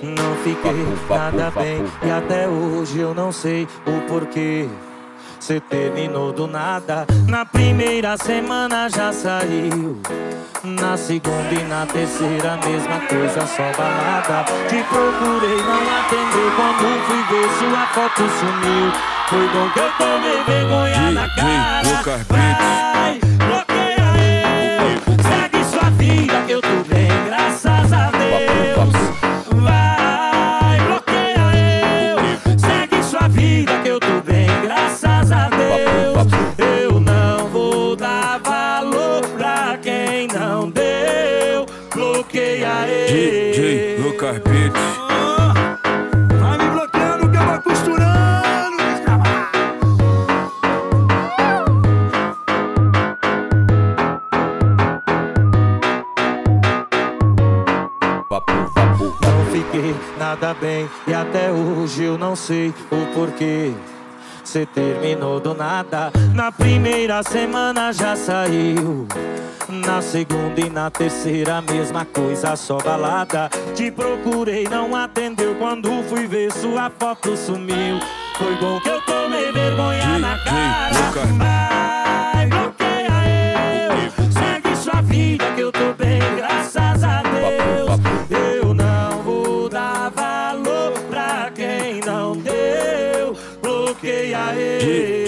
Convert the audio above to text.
Não fiquei nada bem e até hoje eu não sei o porquê. Cê terminou do nada, na primeira semana já saiu. Na segunda e na terceira, mesma coisa, só balada. Te procurei, não atendeu, quando fui ver sua foto sumiu. Foi bom que eu tomei vergonha na cara. Vai, bloqueia eu, segue sua vida que eu tô bem, graças a Deus. Vai, bloqueia eu, segue sua vida que eu tô bem, graças a Deus. Eu não vou dar valor pra quem não deu. Bloqueia eu. DJ Lucas Beats. Vai me bloqueando que eu vou costurando. Não fiquei nada bem e até hoje eu não sei o porquê. Cê terminou do nada, na primeira semana já saiu. Na segunda e na terceira, mesma coisa, só balada. Te procurei, não atendeu, quando fui ver sua foto sumiu. Foi bom que eu tomei vergonha na cara. Vai, bloqueia eu, segue sua vida que eu tô bem, graças a Deus. Eu não vou dar valor pra quem não deu. Bloqueia eu.